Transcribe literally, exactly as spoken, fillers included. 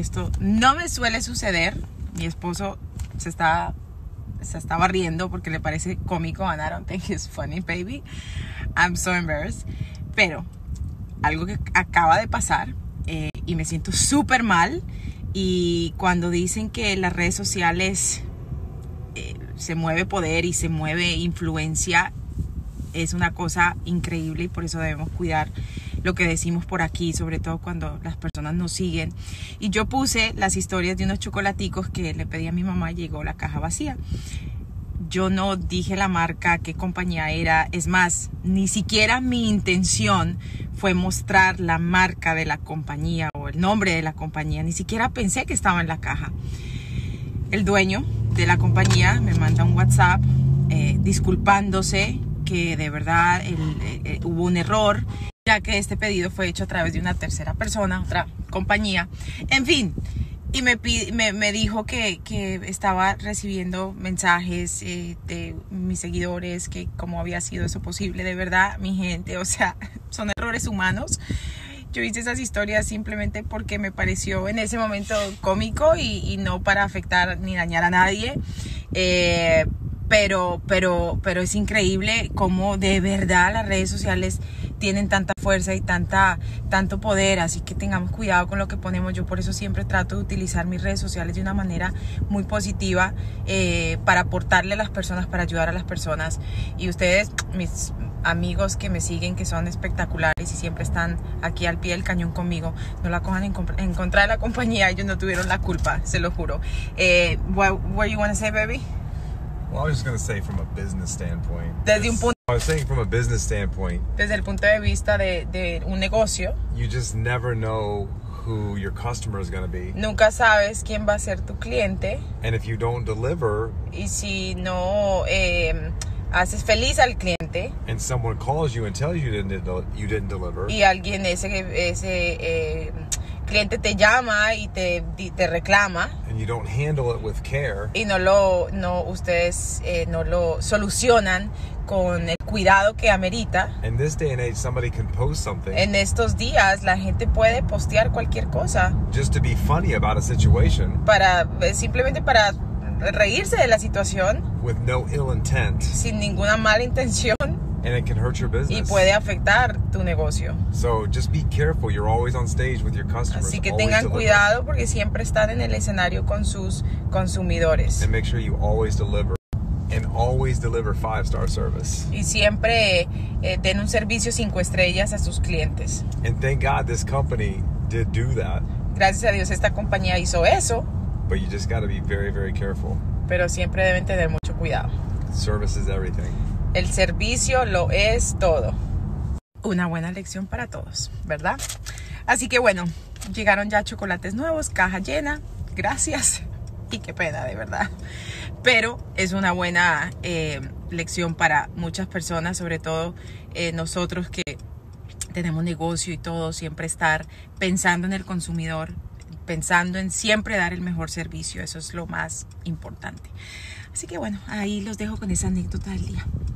esto no me suele suceder. Mi esposo se está, se estaba riendo porque le parece cómico. And I don't think it's funny, baby. I'm so embarrassed. Pero algo que acaba de pasar eh, y me siento súper mal. Y cuando dicen que las redes sociales eh, se mueve poder y se mueve influencia, es una cosa increíble y por eso debemos cuidar lo que decimos por aquí, sobre todo cuando las personas nos siguen. Y yo puse las historias de unos chocolaticos que le pedí a mi mamá y llegó la caja vacía. Yo no dije la marca, qué compañía era. Es más, ni siquiera mi intención fue mostrar la marca de la compañía o el nombre de la compañía. Ni siquiera pensé que estaba en la caja. El dueño de la compañía me manda un WhatsApp eh, disculpándose que de verdad el, el, el, hubo un error, ya que este pedido fue hecho a través de una tercera persona, otra compañía. En fin, y me, me, me dijo que, que estaba recibiendo mensajes eh, de mis seguidores, que cómo había sido eso posible. De verdad, mi gente, o sea, son errores humanos. Yo hice esas historias simplemente porque me pareció en ese momento cómico y, y no para afectar ni dañar a nadie. Eh, pero, pero, pero es increíble cómo de verdad las redes sociales tienen tanta fuerza y tanta, tanto poder, así que tengamos cuidado con lo que ponemos. Yo por eso siempre trato de utilizar mis redes sociales de una manera muy positiva eh, para aportarle a las personas, para ayudar a las personas. Y ustedes, mis amigos que me siguen, que son espectaculares y siempre están aquí al pie del cañón conmigo, no la cojan en, en contra de la compañía, ellos no tuvieron la culpa, se lo juro. Eh, what, what you want to say, baby? Well, I was just going to say from a business standpoint. Desde un punto I was saying from a business standpoint. Desde el punto de vista de, de un negocio. You just never know who your customer is going to be. Nunca sabes quién va a ser tu cliente. And if you don't deliver. Y si no eh, haces feliz al cliente. And someone calls you and tells you you didn't, you didn't deliver. Y alguien, ese, ese eh, cliente te llama y te, te reclama. And you don't handle it with care. Y no lo, no, ustedes eh, no lo solucionan con el cuidado que amerita. In this day and age, somebody can post something. En estos días la gente puede postear cualquier cosa. Just to be funny about a situation. Para, simplemente para reírse de la situación. With no ill intent. Sin ninguna mala intención. And it can hurt your business. Y puede afectar tu negocio. So just be careful. You're always on stage with your customers. Así que tengan cuidado porque siempre están en el escenario con sus consumidores. And make sure you always deliver. And always deliver five-star service. Y siempre eh, den un servicio cinco estrellas a sus clientes. And thank God this company did do that. Gracias a Dios esta compañía hizo eso. But you just got to be very, very careful. Pero siempre deben tener mucho cuidado. Service is everything. El servicio lo es todo. Una buena lección para todos, ¿verdad? Así que bueno, llegaron ya chocolates nuevos, caja llena. Gracias. Y qué pena, de verdad. Pero es una buena eh, lección para muchas personas, sobre todo eh, nosotros que tenemos negocio y todo, siempre estar pensando en el consumidor, pensando en siempre dar el mejor servicio. Eso es lo más importante. Así que bueno, ahí los dejo con esa anécdota del día.